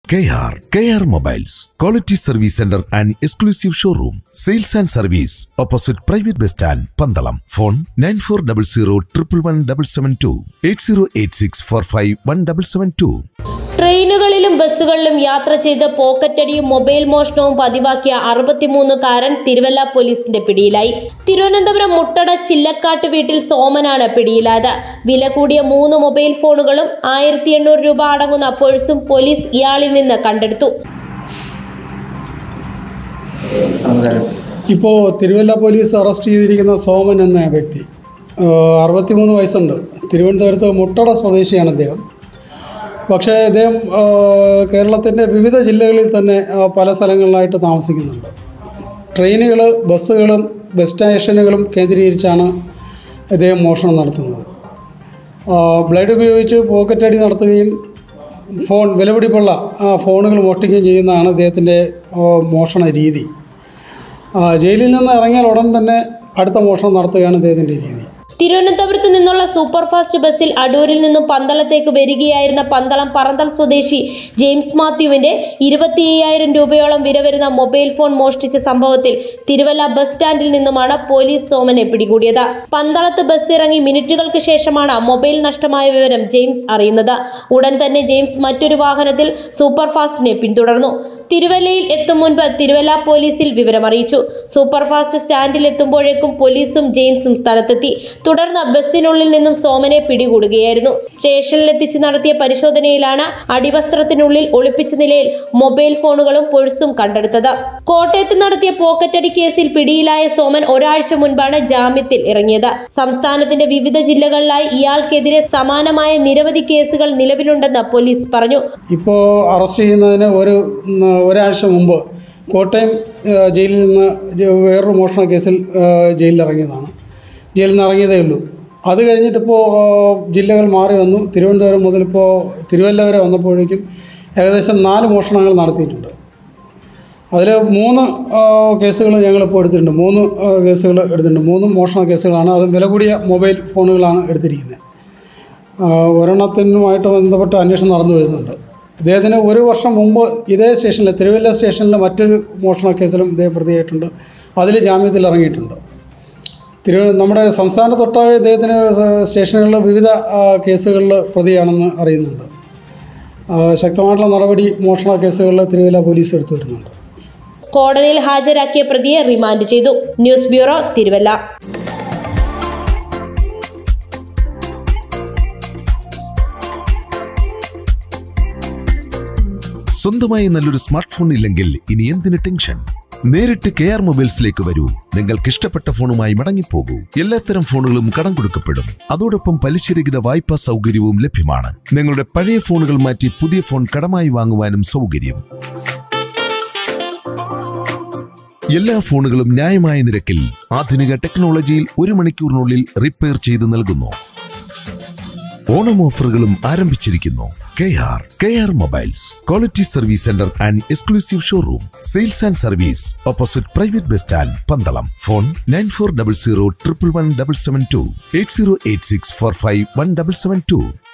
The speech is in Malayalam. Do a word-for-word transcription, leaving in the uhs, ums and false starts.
K R K R Mobiles, Quality Service Center and Exclusive Showroom, Sales and Service, opposite Private Bus Stand, Pandalam. Phone nine four zero zero one one one seven two, eight zero eight six four five one seven seven two. ട്രെയിനുകളിലും ബസ്സുകളിലും യാത്ര ചെയ്ത് പോക്കറ്റടിയും മൊബൈൽ മോഷണവും പതിവാക്കിയ അറുപത്തിമൂന്നുകാരൻ തിരുവല്ല പോലീസിന്റെ പിടിയിലായി. തിരുവനന്തപുരം മുട്ടട ചില്ലക്കാട്ട് വീട്ടിൽ സോമനാണ് പിടിയിലായത്. വില കൂടിയ മൂന്ന് മൊബൈൽ ഫോണുകളും ആയിരത്തി എണ്ണൂറ് രൂപ അടങ്ങുന്ന പേഴ്സും പോലീസ് ഇയാളിൽ നിന്ന് കണ്ടെടുത്തു. ഇപ്പോൾ തിരുവല്ല പോലീസ് അറസ്റ്റ് ചെയ്തിരിക്കുന്ന സോമൻ എന്ന വ്യക്തി അറുപത്തിമൂന്ന് വയസ്സുണ്ട്. തിരുവനന്തപുരത്ത് മുട്ടട സ്വദേശിയാണ് അദ്ദേഹം. പക്ഷേ അദ്ദേഹം കേരളത്തിൻ്റെ വിവിധ ജില്ലകളിൽ തന്നെ പല സ്ഥലങ്ങളിലായിട്ട് താമസിക്കുന്നുണ്ട്. ട്രെയിനുകൾ, ബസ്സുകളും ബസ് സ്റ്റേഷനുകളും കേന്ദ്രീകരിച്ചാണ് അദ്ദേഹം മോഷണം നടത്തുന്നത്. ബ്ലേഡ് ഉപയോഗിച്ച് പോക്കറ്റടി നടത്തുകയും ഫോൺ വിലപിടിപ്പുള്ള ഫോണുകൾ മോഷ്ടിക്കുകയും ചെയ്യുന്നതാണ് അദ്ദേഹത്തിൻ്റെ മോഷണ രീതി. ജയിലിൽ നിന്ന് ഇറങ്ങിയാൽ ഉടൻ തന്നെ അടുത്ത മോഷണം നടത്തുകയാണ് അദ്ദേഹത്തിൻ്റെ രീതി. തിരുവനന്തപുരത്ത് നിന്നുള്ള സൂപ്പർ ഫാസ്റ്റ് ബസ്സിൽ അടൂരിൽ നിന്നും പന്തളത്തേക്ക് വരികയായിരുന്ന പന്തളം പറന്തൽ സ്വദേശി ജെയിംസ് മാത്യുവിന്റെ ഇരുപത്തി അയ്യായിരം രൂപയോളം വില വരുന്ന മൊബൈൽ ഫോൺ മോഷ്ടിച്ച സംഭവത്തിൽ തിരുവല്ല ബസ് സ്റ്റാൻഡിൽ നിന്നുമാണ് പോലീസ് സോമനെ പിടികൂടിയത്. പന്തളത്ത് ബസ് ഇറങ്ങി മിനിറ്റുകൾക്ക് ശേഷമാണ് മൊബൈൽ നഷ്ടമായ വിവരം ജെയിംസ് അറിയുന്നത്. ഉടൻ തന്നെ ജെയിംസ് മറ്റൊരു വാഹനത്തിൽ സൂപ്പർ ഫാസ്റ്റിനെ പിന്തുടർന്നു. തിരുവല്ലയിൽ എത്തും മുൻപ് തിരുവല്ല പോലീസിൽ വിവരമറിയിച്ചു. സൂപ്പർ ഫാസ്റ്റ് സ്റ്റാൻഡിൽ എത്തുമ്പോഴേക്കും പോലീസും ജെയിംസും സ്ഥലത്തെത്തി. തുടർന്ന് ബസ്സിനുള്ളിൽ നിന്നും സോമനെ പിടികൂടുകയായിരുന്നു. സ്റ്റേഷനിലെത്തിച്ച് നടത്തിയ പരിശോധനയിലാണ് അടിവസ്ത്രത്തിനുള്ളിൽ ഒളിപ്പിച്ച നിലയിൽ മൊബൈൽ ഫോണുകളും പേഴ്സും കണ്ടെടുത്തത്. കോട്ടയത്ത് നടത്തിയ പോക്കറ്റടി കേസിൽ പിടിയിലായ സോമൻ ഒരാഴ്ച മുൻപാണ് ജാമ്യത്തിൽ ഇറങ്ങിയത്. സംസ്ഥാനത്തിന്റെ വിവിധ ജില്ലകളിലായി ഇയാൾക്കെതിരെ സമാനമായ നിരവധി കേസുകൾ നിലവിലുണ്ടെന്ന് പോലീസ് പറഞ്ഞു. ഇപ്പോൾ അറസ്റ്റ് ചെയ്യുന്നതിന് ഒരു ഒരാഴ്ച മുമ്പ് കോട്ടയം ജയിലിൽ നിന്ന് വേറൊരു മോഷണ കേസിൽ ജയിലിലിറങ്ങിയതാണ്. ജയിലിൽ നിന്ന് ഇറങ്ങിയതേ ഉള്ളൂ. അത് കഴിഞ്ഞിട്ടിപ്പോൾ ജില്ലകൾ മാറി വന്നു. തിരുവനന്തപുരം മുതലിപ്പോൾ തിരുവല്ല വരെ വന്നപ്പോഴേക്കും ഏകദേശം നാല് മോഷണങ്ങൾ നടത്തിയിട്ടുണ്ട്. അതിൽ മൂന്ന് കേസുകൾ ഞങ്ങളിപ്പോൾ എടുത്തിട്ടുണ്ട്. മൂന്ന് കേസുകൾ എടുത്തിട്ടുണ്ട്. മൂന്ന് മോഷണ കേസുകളാണ്. അതും വില കൂടിയ മൊബൈൽ ഫോണുകളാണ് എടുത്തിരിക്കുന്നത്. ഒരെണ്ണത്തിനുമായിട്ട് ബന്ധപ്പെട്ട് അന്വേഷണം നടന്നു വരുന്നുണ്ട്. ഇദ്ദേഹത്തിന് ഒരു വർഷം മുമ്പ് ഇതേ സ്റ്റേഷനിൽ, തിരുവല്ല സ്റ്റേഷനിൽ മറ്റൊരു മോഷണ കേസിലും ഇദ്ദേഹം പ്രതിയായിട്ടുണ്ട്. അതിൽ ജാമ്യത്തിൽ ഇറങ്ങിയിട്ടുണ്ട്. തിരു നമ്മുടെ സംസ്ഥാനത്തൊട്ടാകെ ഇദ്ദേഹത്തിന് സ്റ്റേഷനുകളിൽ വിവിധ കേസുകളിൽ പ്രതിയാണെന്ന് അറിയുന്നുണ്ട്. ശക്തമായിട്ടുള്ള നടപടി മോഷണ കേസുകളിൽ തിരുവല്ല പോലീസ് എടുത്തു വരുന്നുണ്ട്. കോടതിയിൽ ഹാജരാക്കിയ പ്രതിയെ റിമാൻഡ് ചെയ്തു. News bureau, Thiruvalla. സ്വന്തമായി നല്ലൊരു സ്മാർട്ട് ഫോൺ ഇല്ലെങ്കിൽ ഇനി എന്തിന് ടെൻഷൻ? നേരിട്ട് കെ ആർ മൊബൈൽസിലേക്ക് വരൂ. നിങ്ങൾക്ക് ഇഷ്ടപ്പെട്ട ഫോണുമായി മടങ്ങിപ്പോകൂ. എല്ലാത്തരം ഫോണുകളും കടം കൊടുക്കപ്പെടും. അതോടൊപ്പം പലിശരഹിത വായ്പാ സൗകര്യവും ലഭ്യമാണ്. നിങ്ങളുടെ പഴയ ഫോണുകൾ മാറ്റി പുതിയ ഫോൺ കടമായി വാങ്ങുവാനും സൗകര്യം. എല്ലാ ഫോണുകളും ന്യായമായ നിരക്കിൽ ആധുനിക ടെക്നോളജിയിൽ ഒരു മണിക്കൂറിനുള്ളിൽ റിപ്പയർ ചെയ്ത് നൽകുന്നു. ഓണം ഓഫറുകളും ആരംഭിച്ചിരിക്കുന്നു. K R K R Mobiles, Quality Service Center and Exclusive Showroom, Sales and Service, opposite Private Bus Stand, Pandalam. Phone nine four zero zero one one one seven two, eight zero eight six four five one seven seven two.